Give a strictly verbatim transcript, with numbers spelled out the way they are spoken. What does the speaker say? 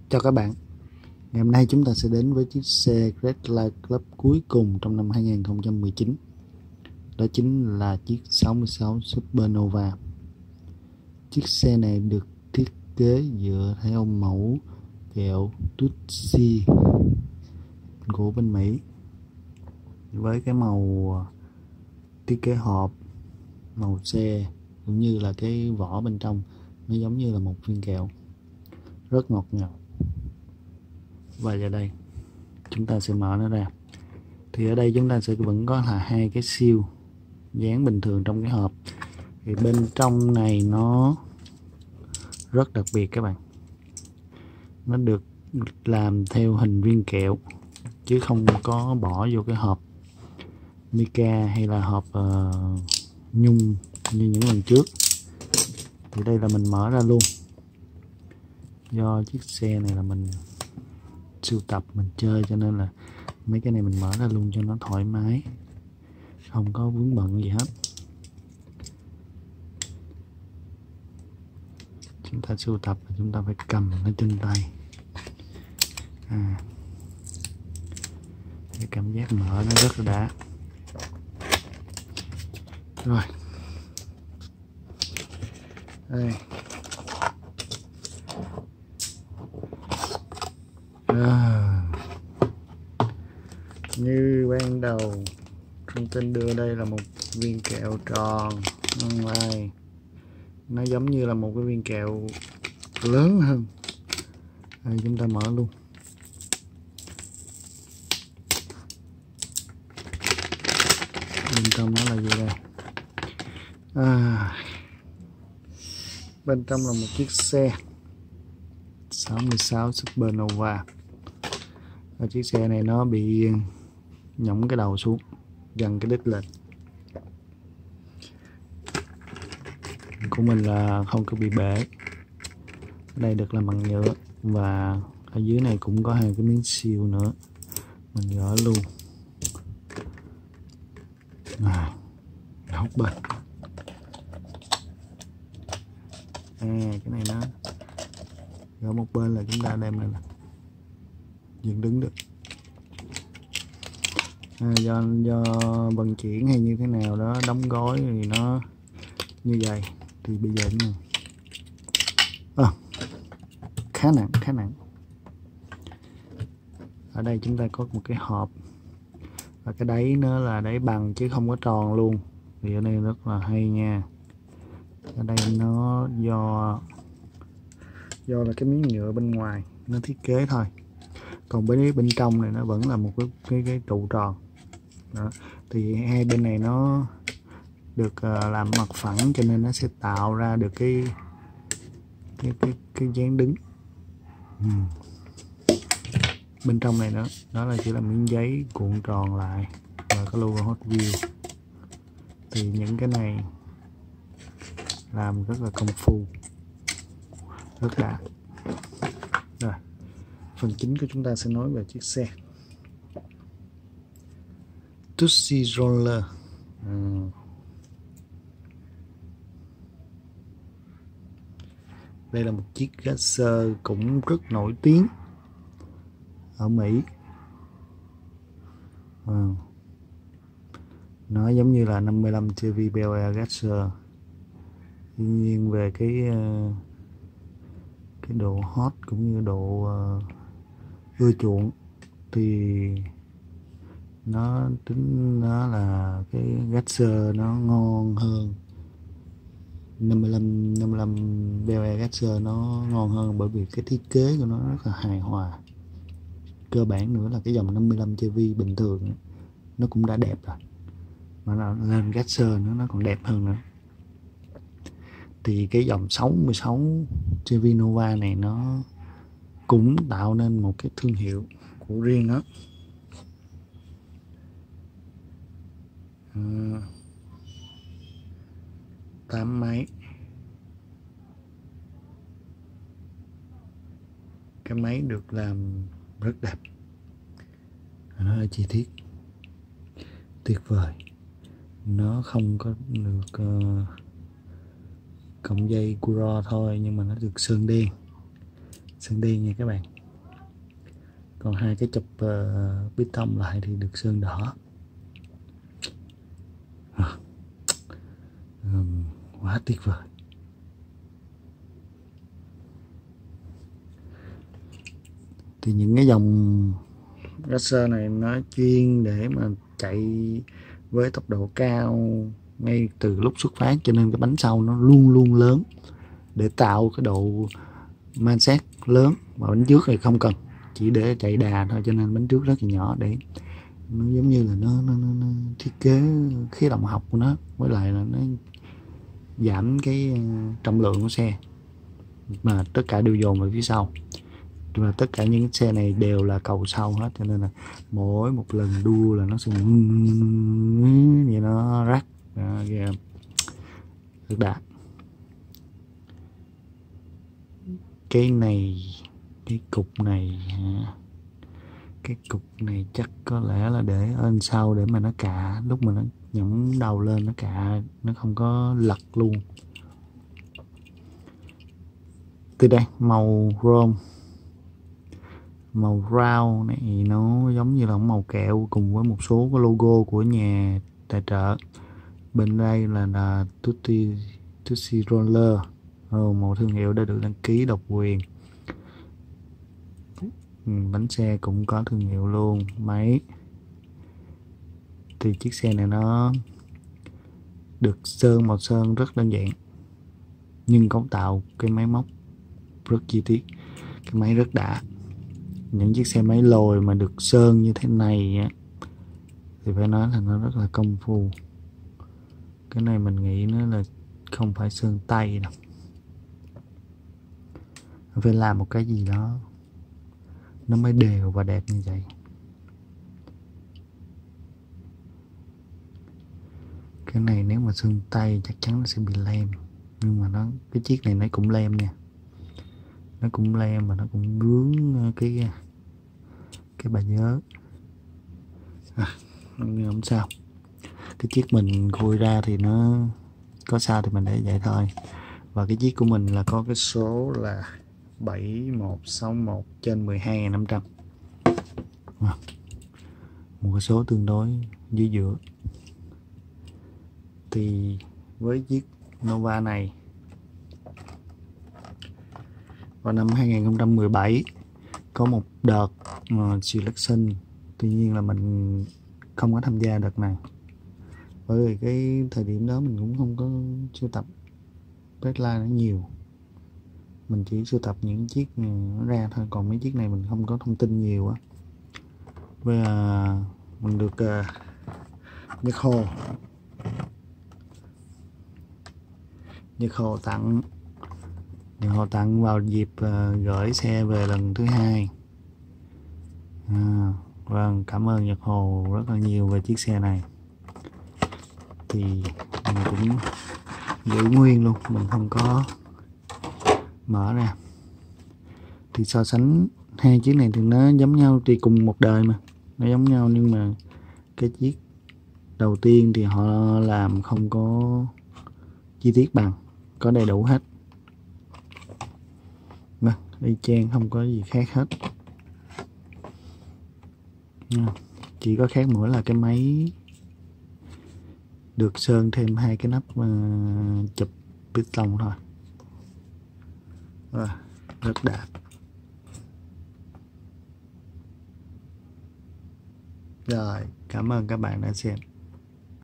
Chào các bạn, ngày hôm nay chúng ta sẽ đến với chiếc xe Red Light Club cuối cùng trong năm hai nghìn không trăm mười chín. Đó chính là chiếc sáu mươi sáu Supernova. Chiếc xe này được thiết kế dựa theo mẫu kẹo Tutsi của bên Mỹ, với cái màu thiết kế hộp, màu xe cũng như là cái vỏ bên trong nó giống như là một viên kẹo rất ngọt ngào. Và giờ đây chúng ta sẽ mở nó ra, thì ở đây chúng ta sẽ vẫn có là hai cái siêu dán bình thường trong cái hộp. Thì bên trong này nó rất đặc biệt các bạn, nó được làm theo hình viên kẹo chứ không có bỏ vô cái hộp mica hay là hộp uh, nhung như những lần trước. Thì đây là mình mở ra luôn, do chiếc xe này là mình sưu tập, mình chơi, cho nên là mấy cái này mình mở ra luôn cho nó thoải mái, không có vướng bận gì hết. Chúng ta sưu tập và chúng ta phải cầm nó trên tay. À, cái cảm giác mở nó rất là đã. Rồi đây, à, như ban đầu thông tin đưa đây là một viên kẹo tròn online, nó giống như là một cái viên kẹo lớn hơn. Đây, chúng ta mở luôn. Bên trong nó là gì đây? À, bên trong là một chiếc xe sáu mươi sáu Supernova. Và chiếc xe này nó bị nhõng cái đầu xuống, gần cái đít lên. Của mình là không có bị bể. Ở đây được làm bằng nhựa, và ở dưới này cũng có hai cái miếng siêu nữa, mình gỡ luôn. À, hút bên. À, cái này nó gỡ một bên là chúng ta đem này là dựng đứng được. À, do do vận chuyển hay như thế nào đó, đóng gói thì nó như vậy. Thì bây giờ này à, khá nặng khá nặng Ở đây chúng ta có một cái hộp, và cái đáy nó là đáy bằng chứ không có tròn luôn. Thì ở đây rất là hay nha. Ở đây nó do do là cái miếng nhựa bên ngoài nó thiết kế thôi, còn bên bên trong này nó vẫn là một cái cái, cái trụ tròn đó. Thì hai bên này nó được uh, làm mặt phẳng, cho nên nó sẽ tạo ra được cái cái cái cái dáng đứng. uhm. Bên trong này nữa, đó là chỉ là miếng giấy cuộn tròn lại và có logo Hot Wheels. Thì những cái này làm rất là công phu, rất đã. Rồi, phần chính của chúng ta sẽ nói về chiếc xe Tutsi Roller. ừ. Đây là một chiếc racer cũng rất nổi tiếng ở Mỹ. ừ. Nó giống như là năm mươi lăm Chevy Bel Air Racer. Tuy nhiên về cái cái độ hot cũng như độ uh, ưa chuộng thì nó tính nó là cái Racer nó ngon hơn. năm mươi lăm năm mươi lăm Bel Air Racer nó ngon hơn bởi vì cái thiết kế của nó rất là hài hòa. Cơ bản nữa là cái dòng năm mươi lăm Chevy bình thường nó cũng đã đẹp rồi, mà nó lên Racer nữa nó còn đẹp hơn nữa. Thì cái dòng sáu mươi sáu Chevy Nova này nó cũng tạo nên một cái thương hiệu của riêng nó. à, tám máy. Cái máy được làm rất đẹp, nó là chi tiết tuyệt vời. Nó không có được uh, cọng dây Curo thôi, nhưng mà nó được sơn đen sơn đen nha các bạn. còn hai cái chụp uh, bê tông lại thì được sơn đỏ. À, um, quá tuyệt vời. Thì những cái dòng racer này nó chuyên để mà chạy với tốc độ cao ngay từ lúc xuất phát, cho nên cái bánh sau nó luôn luôn lớn để tạo cái độ man sát lớn, và bánh trước thì không cần, chỉ để chạy đà thôi, cho nên bánh trước rất là nhỏ, để nó giống như là nó, nó, nó, nó thiết kế khí động học của nó, với lại là nó giảm cái trọng lượng của xe, mà tất cả đều dồn về phía sau. Và tất cả những xe này đều là cầu sau hết, cho nên là mỗi một lần đua là nó sẽ vậy, nó rắc ghê rất đã. Cái này, cái cục này, cái cục này chắc có lẽ là để lên sau để mà nó cạ, lúc mà nó nhổng đầu lên nó cạ, nó không có lật luôn. Từ đây màu chrome, màu brown này nó giống như là màu kẹo cùng với một số cái logo của nhà tài trợ. Bên đây là là Tutti Tutti Roller, oh, một thương hiệu đã được đăng ký độc quyền. Ừ, bánh xe cũng có thương hiệu luôn. Máy thì chiếc xe này nó được sơn màu sơn rất đơn giản, nhưng cấu tạo cái máy móc rất chi tiết, cái máy rất đã. Những chiếc xe máy lồi mà được sơn như thế này á, thì phải nói là nó rất là công phu. Cái này mình nghĩ nó là không phải sơn tay đâu, phải làm một cái gì đó nó mới đều và đẹp như vậy. Cái này nếu mà sơn tay chắc chắn nó sẽ bị lem, nhưng mà nó cái chiếc này nó cũng lem nha, nó cũng lem và nó cũng vướng cái cái bà nhớ. À, không sao, cái chiếc mình khui ra thì nó có sao thì mình để vậy thôi. Và cái chiếc của mình là có cái số là bảy một sáu một trên mười hai nghìn năm trăm, à, một cái số tương đối dưới giữa. Thì với chiếc Nova này vào năm hai nghìn không trăm mười bảy có một đợt uh, selection, tuy nhiên là mình không có tham gia đợt này, bởi vì cái thời điểm đó mình cũng không có sưu tập Redline nó nhiều, mình chỉ sưu tập những chiếc nó ra thôi, còn mấy chiếc này mình không có thông tin nhiều á. Với uh, mình được uh, Nhật Hồ Nhật Hồ tặng Nhật Hồ tặng vào dịp uh, gửi xe về lần thứ hai. À, vâng, cảm ơn Nhật Hồ rất là nhiều về chiếc xe này. Thì mình cũng giữ nguyên luôn, mình không có mở ra. Thì so sánh hai chiếc này thì nó giống nhau, thì cùng một đời mà nó giống nhau, nhưng mà cái chiếc đầu tiên thì họ làm không có chi tiết bằng, có đầy đủ hết, mà y chang không có gì khác hết. Chỉ có khác mỗi là cái máy được sơn thêm hai cái nắp uh, chụp piston thôi. À, rất đạt. Rồi, cảm ơn các bạn đã xem.